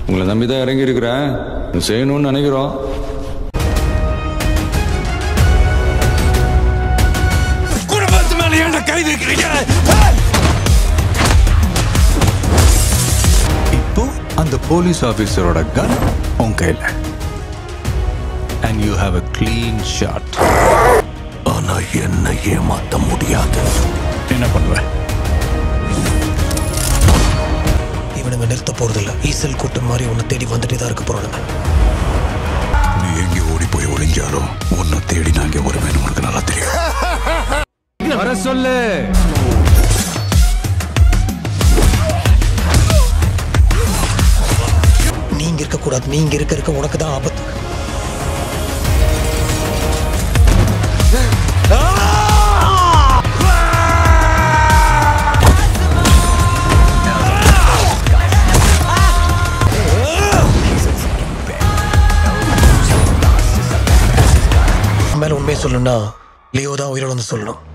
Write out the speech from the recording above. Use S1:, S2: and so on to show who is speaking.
S1: உங்களை நம்பி தான் இறங்கி இருக்கிறேன். செய்யணும்னு நினைக்கிறோம். குடும்பத்து மேல ஏன்டா கை வைக்கிறீங்க?
S2: இப்போ அந்த போலீஸ் ஆபீசரோட கன் உன் கையில. And you have a clean shot.
S3: ஆனா என்ன ஏமாத்த முடியாது.
S2: என்ன பண்ணுவ?
S3: இவனுங்க நிறுத்த போறதில்ல. ஈசல் கூட்டம் மாதிரி உன்னை தேடி வந்துட்டே தான் இருக்க போறானுங்க.
S2: நீ எங்கே ஓடி போய் ஒளிஞ்சாலும் உன்னை தேடி நான் இங்கே வருவேன். உனக்கு நல்லா தெரியும். வர சொல்லு.
S3: நீங்க இருக்க கூடாது. நீங்க இருக்க உனக்கு தான் ஆபத்து. மேல உண்மையை சொல்லணும்னா லியோ தான் உயிரோட வந்து சொல்லணும்.